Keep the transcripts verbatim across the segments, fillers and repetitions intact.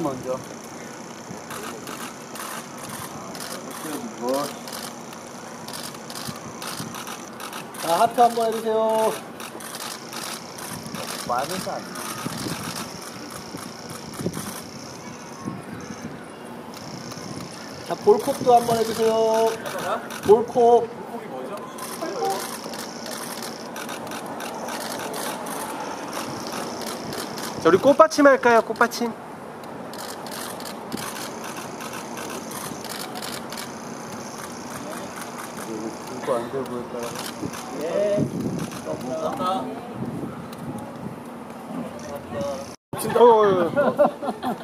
먼저. 자, 하트 한번 해주세요. 많은 거 아니야. 자, 볼콕도 한번 해주세요. 볼콕. 볼콕이 뭐죠? 자, 우리 꽃받침 할까요? 꽃받침. 이거 안 돼 보일까요? 네. 감사합니다. 진짜. 어, 어, 어.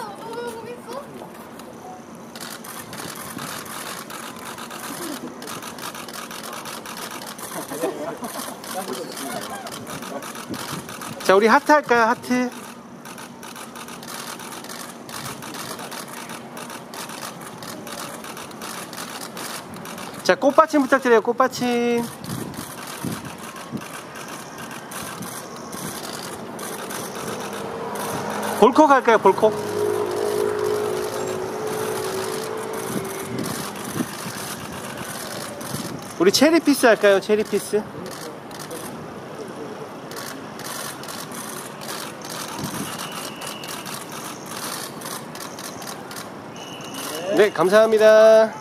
자, 우리 하트 할까요? 하트. 자, 꽃받침 부탁드려요. 꽃받침. 볼콕 할까요? 볼콕. 우리 체리피스 할까요? 체리피스. 네, 감사합니다.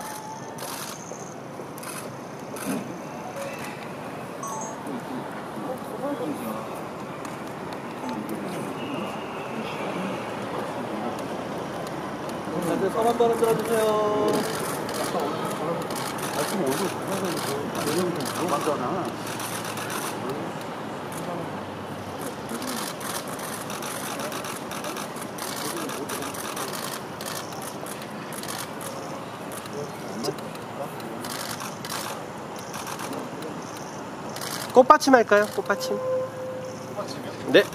다들 손 한 번은 들어주세요. 지금 얼굴 보면서 내년이 좀 물어봤잖아. 꽃받침 할까요? 꽃받침. 꽃받침이요? 네.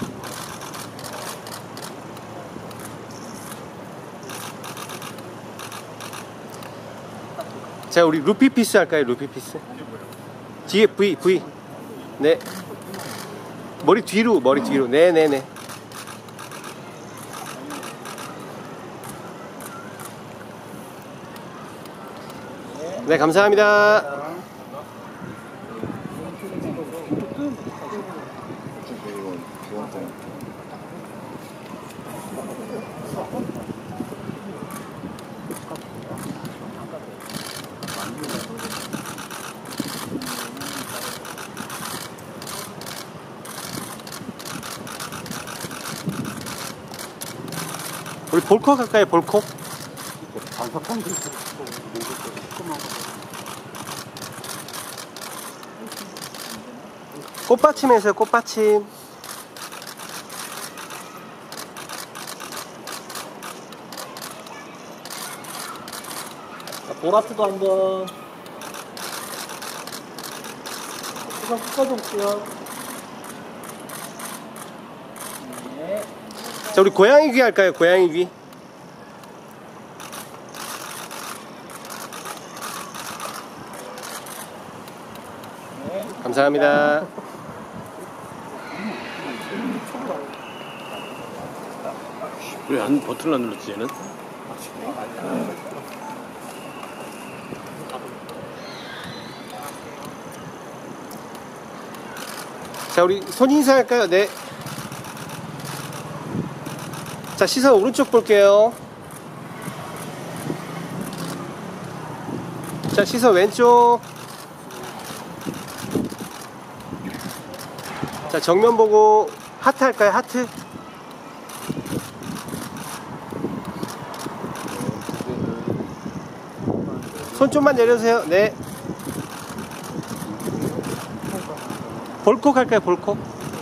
자, 우리 루피피스 할까요? 루피피스. 뒤에 V, V. 네. 머리 뒤로, 머리 뒤로. 네네네. 네, 감사합니다. 우리 볼콕 할까요? 볼콕? 반사판도 있고. 꽃받침에서 꽃받침. 자, 보라트도 한번. 우선 끝까지 볼게요. 네. 자, 우리 고양이 귀 할까요? 고양이 귀. 네. 감사합니다. 왜 안 버튼을 안 눌렀지 얘는? 자, 우리 손 인사할까요? 네. 자, 시선 오른쪽 볼게요. 자, 시선 왼쪽. 자, 정면 보고 하트 할까요? 하트. 손 좀만 내려주세요. 네. 볼콕 할까요? 볼콕.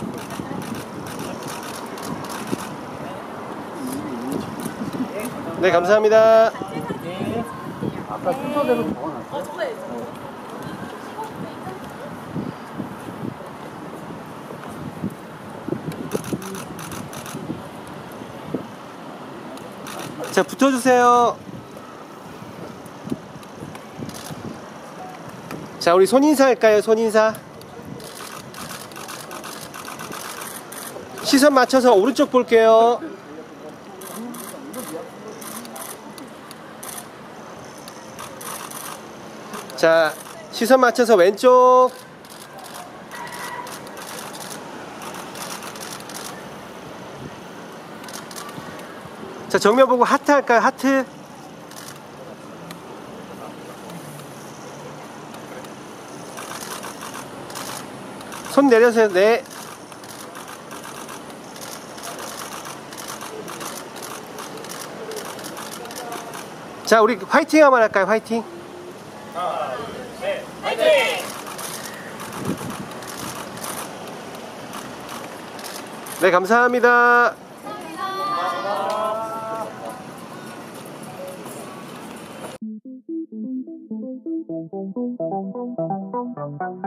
네, 감사합니다. 네. 아까 순서대로 적어놨어요? 자, 붙어주세요. 자, 우리 손인사 할까요? 손인사. 시선 맞춰서 오른쪽 볼게요. 자, 시선 맞춰서 왼쪽. 자, 정면 보고 하트 할까요? 하트. 손 내려서요. 네. 자, 우리 화이팅 한번 할까요? 화이팅. 네, 감사합니다. Thank you.